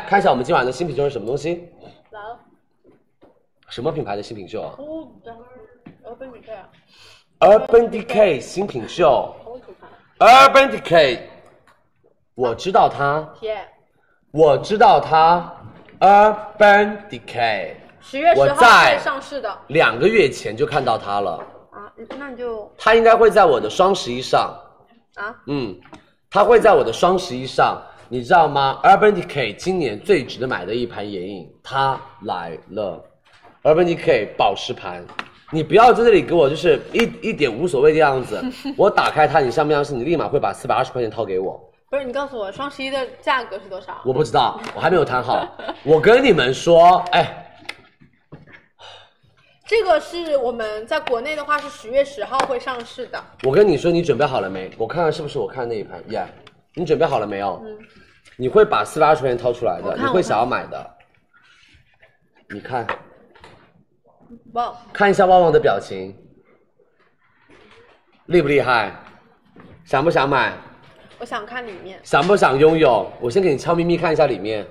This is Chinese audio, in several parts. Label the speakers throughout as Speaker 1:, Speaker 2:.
Speaker 1: 看一下我们今晚的新品秀是什么东西？
Speaker 2: 来了。
Speaker 1: 什么品牌的新品秀啊
Speaker 2: ？Urban
Speaker 1: Decay。Urban Decay 新品秀。Urban Decay， 我知道它。我知道它。Urban Decay。
Speaker 2: 10月10号会上市的。
Speaker 1: 2个月前就看到它了。
Speaker 2: 啊，那你就。
Speaker 1: 它应该会在我的双11上。
Speaker 2: 啊？
Speaker 1: 它会在我的双11上。你知道吗 ？Urban Decay 今年最值得买的一盘眼影，它来了。Urban Decay 宝石盘，你不要在这里给我就是一点无所谓的样子。我打开它，你相不相信？你立马会把420块钱掏给我。
Speaker 2: 不是，你告诉我双11的价格是多少？
Speaker 1: 我不知道，我还没有谈好。我跟你们说，哎，
Speaker 2: 这个是我们在国内的话是10月10号会上市的。
Speaker 1: 我跟你说，你准备好了没？我看看是不是我看的那一盘耶？ 你准备好了没有？你会把420块钱掏出来的，你会想要买的。你看，看一下旺旺的表情，厉不厉害？想不想买？
Speaker 2: 我想看里面。
Speaker 1: 想不想拥有？我先给你悄咪咪看一下里面。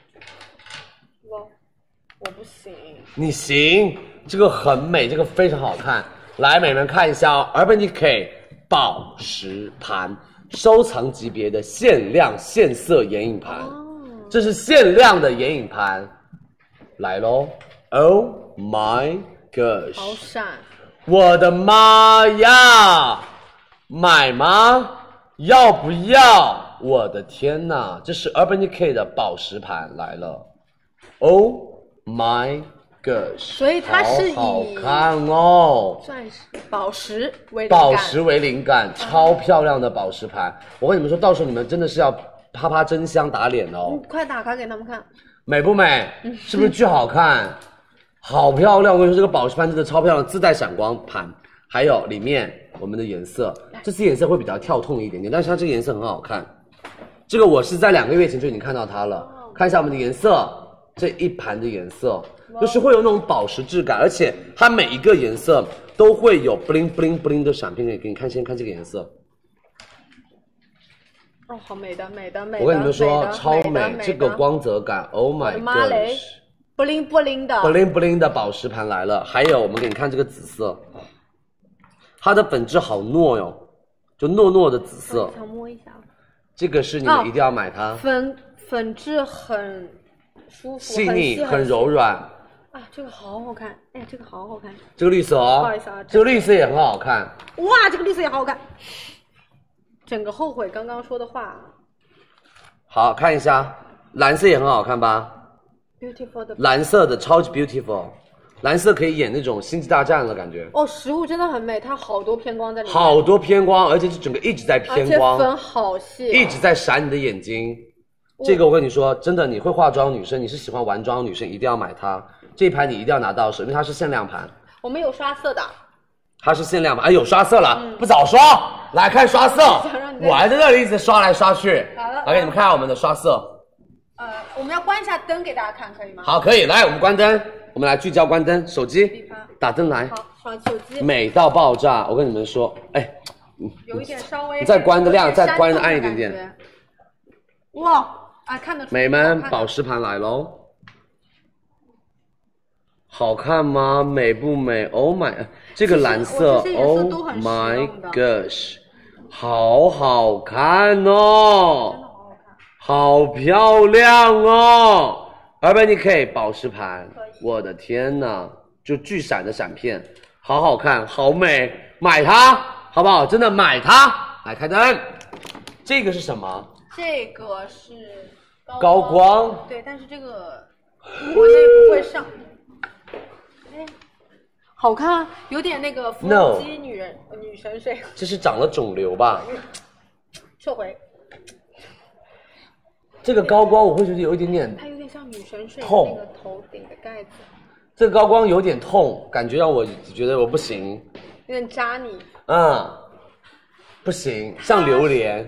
Speaker 2: 我不行。
Speaker 1: 你行，这个很美，这个非常好看。来，美们看一下哦 ，Urban Decay 宝石盘。收藏级别的限量限色眼影盘，这是限量的眼影盘，来咯 ！Oh my gosh！
Speaker 2: 好闪！
Speaker 1: 我的妈呀！买吗？要不要？我的天哪！这是 Urban Decay 的宝石盘来了 ！Oh my gosh！
Speaker 2: 所以它是以
Speaker 1: 好看哦，
Speaker 2: 钻石、宝石
Speaker 1: 为灵感，超漂亮的宝石盘。我跟你们说，到时候你们真的是要啪啪真香打脸哦！
Speaker 2: 你快打开给他们看，
Speaker 1: 美不美？是不是巨好看？好漂亮！我跟你说，这个宝石盘真的超漂亮，自带闪光盘，还有里面我们的颜色，这次颜色会比较跳痛一点点，但是它这个颜色很好看。这个我是在2个月前就已经看到它了，看一下我们的颜色，这一盘的颜色。就是会有那种宝石质感，而且它每一个颜色都会有 bling bling bling 的闪片给你看。先看这个颜色，
Speaker 2: 哦，好美的。
Speaker 1: 我跟你们说，超美，这个光泽感 ，Oh my
Speaker 2: god！bling bling 的
Speaker 1: bling bling 的宝石盘来了。还有，我们给你看这个紫色，它的粉质好糯哟，就糯糯的紫色。
Speaker 2: 想摸一下。
Speaker 1: 这个是你们一定要买它，
Speaker 2: 粉质很舒服，
Speaker 1: 细腻，很柔软。
Speaker 2: 啊，这个好好看！哎，这个好好看。
Speaker 1: 这个绿色哦，
Speaker 2: 不好意思啊，
Speaker 1: 这个绿色也很好看。
Speaker 2: 哇，这个绿色也好好看。整个后悔刚刚说的话。
Speaker 1: 好看一下，蓝色也很好看吧
Speaker 2: ？Beautiful 的
Speaker 1: 蓝色的超级 beautiful， 蓝色可以演那种星际大战的感觉。
Speaker 2: 哦，实物真的很美，它好多偏光在里面。
Speaker 1: 好多偏光，而且是整个一直在偏光，
Speaker 2: 而且粉好细，
Speaker 1: 一直在闪你的眼睛。这个我跟你说，真的，你会化妆女生，你是喜欢玩妆女生，一定要买它。这一盘你一定要拿到手，因为它是限量盘。
Speaker 2: 我们有刷色的，
Speaker 1: 它是限量盘，哎，有刷色了，不早说。来看刷色，我还在那里一直刷来刷去。
Speaker 2: 好了，
Speaker 1: 来给你们看下我们的刷色。
Speaker 2: 我们要关一下灯给大家看，可以吗？
Speaker 1: 好，可以。来，我们关灯，我们来聚焦关灯，手机打灯来。
Speaker 2: 好，刷手机。
Speaker 1: 美到爆炸！我跟你们说，哎，
Speaker 2: 有一点稍微，
Speaker 1: 你再关的亮，再关的暗一点点。
Speaker 2: 哇！啊，看得出
Speaker 1: 美们，宝石盘来喽！好看吗？美不美 ？Oh my， 这个蓝色 ，Oh my gosh， 好好看哦，好漂亮哦 ！Urban Decay 宝石盘，我的天哪，就巨闪的闪片，好好看，好美，买它好不好？真的买它！来开灯，这个是什么？
Speaker 2: 这个是
Speaker 1: 高光，
Speaker 2: 对，但是这个国内不会上。哎，好看，有点那个腹肌女神水。
Speaker 1: 这是长了肿瘤吧？
Speaker 2: 撤回。
Speaker 1: 这个高光我会觉得有一点点，
Speaker 2: 它有点像女神水
Speaker 1: 痛，
Speaker 2: 那个头顶的盖子。
Speaker 1: 这个高光有点痛，感觉让我觉得我不行。
Speaker 2: 有点扎你。
Speaker 1: 不行，像榴莲。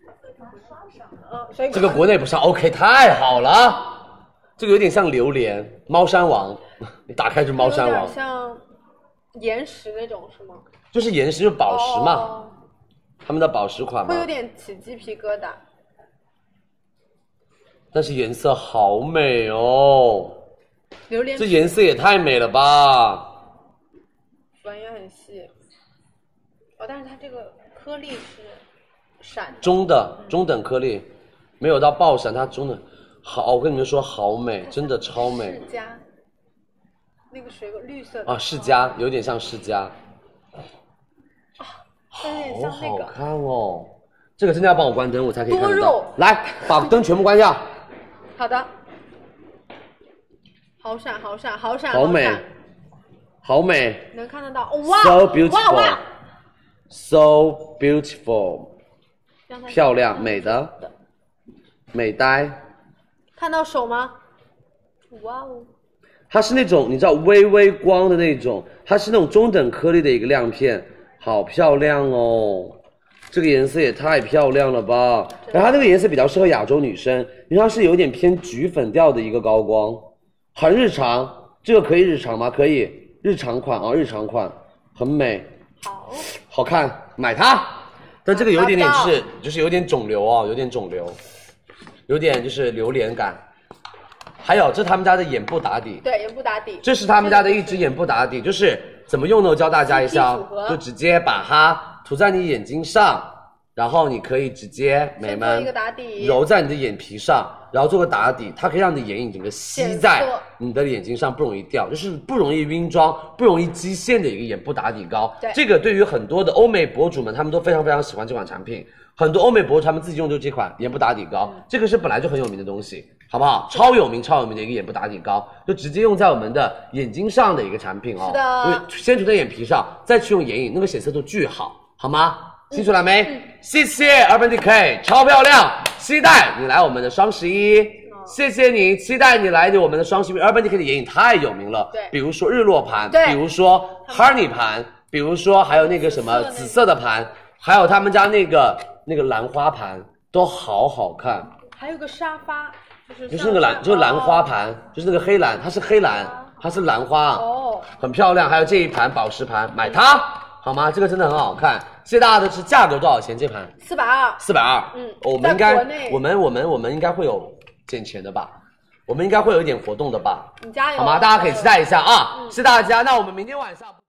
Speaker 2: 这
Speaker 1: 个国内不上 ，OK， 太好了。这个有点像榴莲，猫山王，你打开就是猫山王。
Speaker 2: 有点像岩石那种是吗？
Speaker 1: 就是岩石，就是宝石嘛，他们的宝石款嘛。
Speaker 2: 会有点起鸡皮疙瘩。
Speaker 1: 但是颜色好美哦，
Speaker 2: 榴莲，
Speaker 1: 这颜色也太美了吧！
Speaker 2: 粉也很细，哦，但是它这个颗粒是闪
Speaker 1: 中等颗粒，没有到爆闪，它中等。好，我跟你们说，好美，真的超美。
Speaker 2: 释迦，那个水果绿色的
Speaker 1: 啊，释迦有点像释迦，
Speaker 2: 有点像那个。
Speaker 1: 好好看哦。这个真的要帮我关灯，我才可以看得到。
Speaker 2: 多肉，
Speaker 1: 来，把灯全部关掉。
Speaker 2: 好的。好闪，好闪，好闪，
Speaker 1: 好美，好美。
Speaker 2: 能看得到，哇
Speaker 1: ，so beautiful，
Speaker 2: 哇
Speaker 1: so beautiful， 漂亮，美的，美呆。
Speaker 2: 看到手吗？哇哦！
Speaker 1: 它是那种你知道微微光的那种，它是那种中等颗粒的一个亮片，好漂亮哦。这个颜色也太漂亮了吧！然后它这个颜色比较适合亚洲女生，因为它是有点偏橘粉调的一个高光，很日常。这个可以日常吗？可以，日常款啊，日常款，很美，好看，买它。但这个有点是，就是有点肿瘤哦，有点肿瘤，有点就是榴莲感。还有，这是他们家的眼部打底，
Speaker 2: 对，眼部打底。
Speaker 1: 这是他们家的一支眼部打底，就是怎么用呢？我教大家一下，就直接把它涂在你眼睛上，然后你可以直接美们揉在你的眼皮上，然后做个打底，它可以让你的眼影整个吸在你的眼睛上，不容易掉，就是不容易晕妆，不容易积线的一个眼部打底膏。这个对于很多的欧美博主们，他们都非常非常喜欢这款产品。很多欧美博主他们自己用就这款眼部打底膏，这个是本来就很有名的东西。好不好？超有名的一个眼部打底膏，就直接用在我们的眼睛上的一个产品哦。
Speaker 2: 是的，
Speaker 1: 因为先涂在眼皮上，再去用眼影，那个显色度巨好，好吗？清楚了没？谢谢 Urban Decay， 超漂亮，期待你来我们的双11，谢谢你，期待你来我们的双11。Urban Decay 的眼影太有名了，对，比如说日落盘，比如说 Honey 盘，比如说还有那个什么紫色的盘，还有他们家那个兰花盘，都好好看。
Speaker 2: 还有个沙发。
Speaker 1: 就是那个就是兰花盘，就是那个黑蓝，它是黑蓝，它是兰花哦，很漂亮。还有这一盘宝石盘，买它好吗？这个真的很好看。谢谢大家的是价格多少钱？这盘420，420。我们应该我们应该会有减钱的吧？我们应该会有一点活动的吧？
Speaker 2: 你加油，
Speaker 1: 好吗？大家可以期待一下啊！谢谢大家，那我们明天晚上。